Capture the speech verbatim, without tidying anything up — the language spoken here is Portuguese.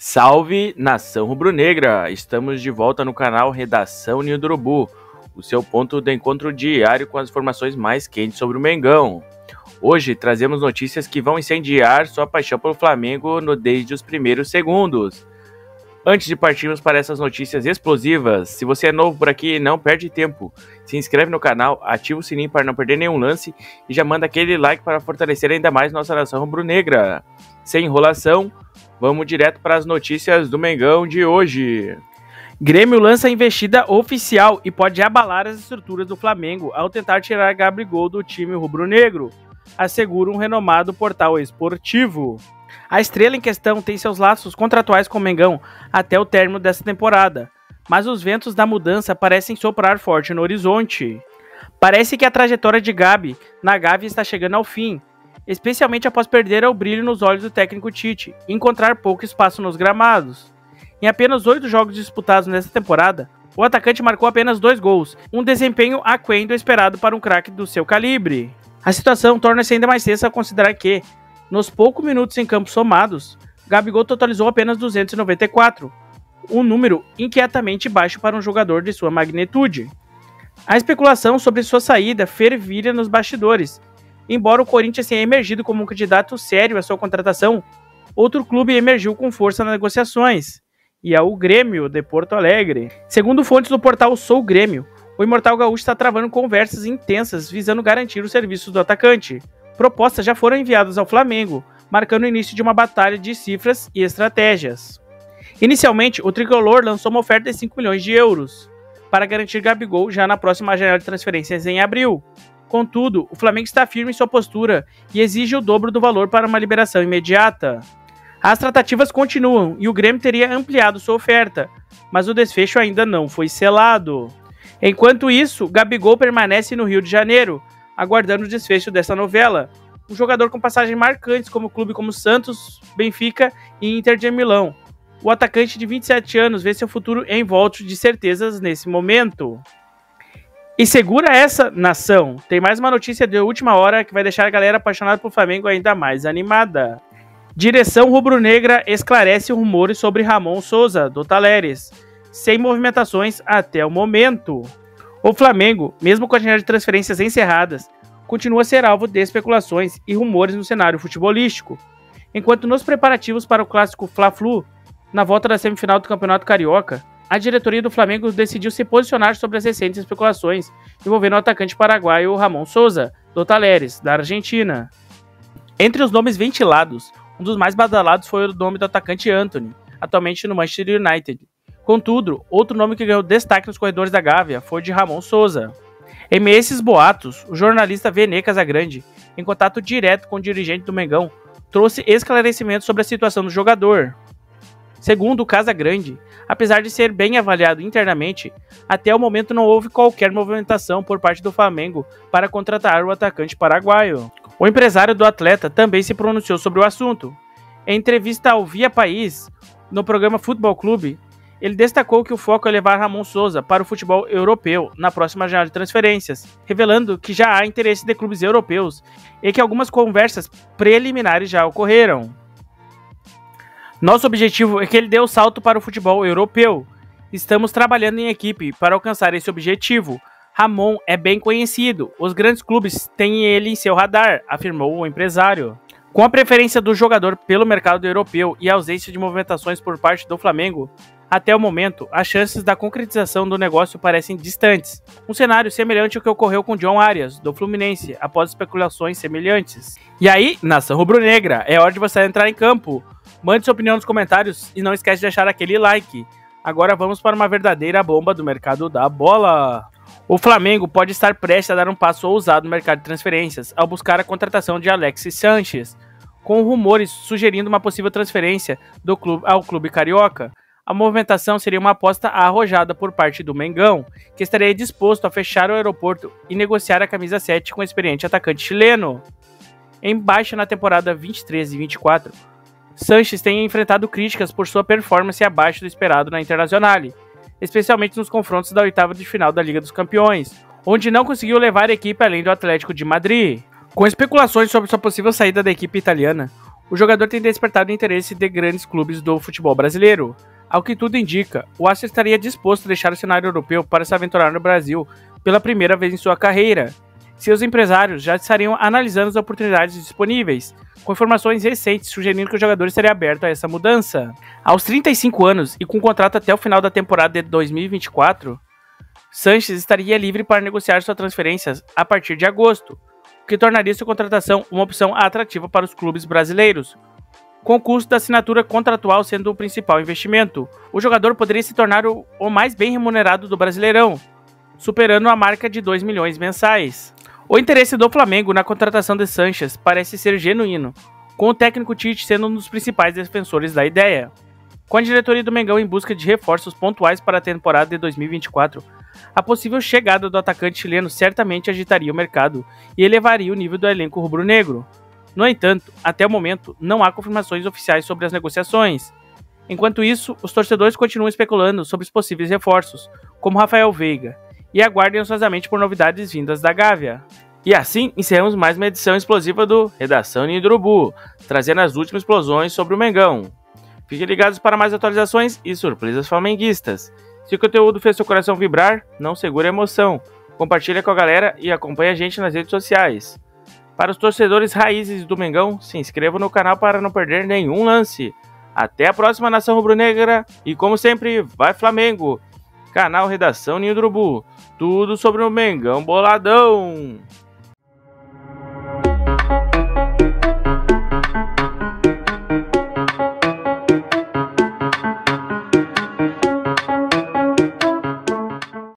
Salve, nação rubro-negra! Estamos de volta no canal Redação Ninho do Urubu, o seu ponto de encontro diário com as informações mais quentes sobre o Mengão. Hoje trazemos notícias que vão incendiar sua paixão pelo Flamengo no desde os primeiros segundos. Antes de partirmos para essas notícias explosivas, se você é novo por aqui, não perde tempo. Se inscreve no canal, ativa o sininho para não perder nenhum lance e já manda aquele like para fortalecer ainda mais nossa nação rubro-negra. Sem enrolação, vamos direto para as notícias do Mengão de hoje. Grêmio lança investida oficial e pode abalar as estruturas do Flamengo ao tentar tirar Gabigol do time rubro-negro, assegura um renomado portal esportivo. A estrela em questão tem seus laços contratuais com o Mengão até o término dessa temporada, mas os ventos da mudança parecem soprar forte no horizonte. Parece que a trajetória de Gabi na Gávea está chegando ao fim, especialmente após perder o brilho nos olhos do técnico Tite e encontrar pouco espaço nos gramados. Em apenas oito jogos disputados nesta temporada, o atacante marcou apenas dois gols, um desempenho aquém do esperado para um craque do seu calibre. A situação torna-se ainda mais tensa ao considerar que, nos poucos minutos em campo somados, Gabigol totalizou apenas duzentos e noventa e quatro, um número inquietamente baixo para um jogador de sua magnitude. A especulação sobre sua saída fervilha nos bastidores. Embora o Corinthians tenha emergido como um candidato sério à sua contratação, outro clube emergiu com força nas negociações, e é o Grêmio de Porto Alegre. Segundo fontes do portal Sou Grêmio, o Imortal Gaúcho está travando conversas intensas visando garantir os serviços do atacante. Propostas já foram enviadas ao Flamengo, marcando o início de uma batalha de cifras e estratégias. Inicialmente, o tricolor lançou uma oferta de cinco milhões de euros para garantir Gabigol já na próxima janela de transferências em abril. Contudo, o Flamengo está firme em sua postura e exige o dobro do valor para uma liberação imediata. As tratativas continuam e o Grêmio teria ampliado sua oferta, mas o desfecho ainda não foi selado. Enquanto isso, Gabigol permanece no Rio de Janeiro, aguardando o desfecho dessa novela. Um jogador com passagens marcantes como clube como Santos, Benfica e Inter de Milão. O atacante de vinte e sete anos vê seu futuro envolto de certezas nesse momento. E segura essa, nação! Tem mais uma notícia de última hora que vai deixar a galera apaixonada por Flamengo ainda mais animada. Direção rubro-negra esclarece rumores sobre Ramon Souza, do Talleres, sem movimentações até o momento. O Flamengo, mesmo com a janela de transferências encerradas, continua a ser alvo de especulações e rumores no cenário futebolístico, enquanto nos preparativos para o clássico Fla-Flu, na volta da semifinal do Campeonato Carioca, a diretoria do Flamengo decidiu se posicionar sobre as recentes especulações envolvendo o atacante paraguaio Ramon Souza, do Talleres, da Argentina. Entre os nomes ventilados, um dos mais badalados foi o nome do atacante Antony, atualmente no Manchester United. Contudo, outro nome que ganhou destaque nos corredores da Gávea foi o de Ramon Souza. Em meio a esses boatos, o jornalista Vene Casagrande, em contato direto com o dirigente do Mengão, trouxe esclarecimentos sobre a situação do jogador. Segundo o Casagrande, apesar de ser bem avaliado internamente, até o momento não houve qualquer movimentação por parte do Flamengo para contratar o atacante paraguaio. O empresário do atleta também se pronunciou sobre o assunto. Em entrevista ao Via País, no programa Futebol Clube, ele destacou que o foco é levar Ramon Souza para o futebol europeu na próxima janela de transferências, revelando que já há interesse de clubes europeus e que algumas conversas preliminares já ocorreram. Nosso objetivo é que ele dê o salto para o futebol europeu. Estamos trabalhando em equipe para alcançar esse objetivo. Ramon é bem conhecido, os grandes clubes têm ele em seu radar, afirmou o empresário. Com a preferência do jogador pelo mercado europeu e a ausência de movimentações por parte do Flamengo, até o momento, as chances da concretização do negócio parecem distantes. Um cenário semelhante ao que ocorreu com John Arias, do Fluminense, após especulações semelhantes. E aí, nação rubro-negra, é hora de você entrar em campo. Mande sua opinião nos comentários e não esquece de deixar aquele like. Agora vamos para uma verdadeira bomba do mercado da bola. O Flamengo pode estar prestes a dar um passo ousado no mercado de transferências ao buscar a contratação de Alexis Sanches, com rumores sugerindo uma possível transferência do clube ao clube carioca. A movimentação seria uma aposta arrojada por parte do Mengão, que estaria disposto a fechar o aeroporto e negociar a camisa sete com o experiente atacante chileno. Em baixa na temporada vinte e três e vinte e quatro, Sanches tem enfrentado críticas por sua performance abaixo do esperado na Internazionale, especialmente nos confrontos da oitava de final da Liga dos Campeões, onde não conseguiu levar a equipe além do Atlético de Madrid. Com especulações sobre sua possível saída da equipe italiana, o jogador tem despertado o interesse de grandes clubes do futebol brasileiro. Ao que tudo indica, o Arsenal estaria disposto a deixar o cenário europeu para se aventurar no Brasil pela primeira vez em sua carreira. Seus empresários já estariam analisando as oportunidades disponíveis, com informações recentes sugerindo que o jogador estaria aberto a essa mudança. Aos trinta e cinco anos e com contrato até o final da temporada de dois mil e vinte e quatro, Sanches estaria livre para negociar suas transferências a partir de agosto, o que tornaria sua contratação uma opção atrativa para os clubes brasileiros. Com o custo da assinatura contratual sendo o principal investimento, o jogador poderia se tornar o, o mais bem remunerado do Brasileirão, superando a marca de dois milhões mensais. O interesse do Flamengo na contratação de Sanches parece ser genuíno, com o técnico Tite sendo um dos principais defensores da ideia. Com a diretoria do Mengão em busca de reforços pontuais para a temporada de dois mil e vinte e quatro, a possível chegada do atacante chileno certamente agitaria o mercado e elevaria o nível do elenco rubro-negro. No entanto, até o momento, não há confirmações oficiais sobre as negociações. Enquanto isso, os torcedores continuam especulando sobre os possíveis reforços, como Rafael Veiga, e aguardem ansiosamente por novidades vindas da Gávea. E assim, encerramos mais uma edição explosiva do Redação Ninho do Urubu, trazendo as últimas explosões sobre o Mengão. Fiquem ligados para mais atualizações e surpresas flamenguistas. Se o conteúdo fez seu coração vibrar, não segure a emoção. Compartilhe com a galera e acompanhe a gente nas redes sociais. Para os torcedores raízes do Mengão, se inscrevam no canal para não perder nenhum lance. Até a próxima, nação rubro-negra, e como sempre, vai Flamengo! Canal Redação Ninho do Urubu, tudo sobre o Mengão boladão!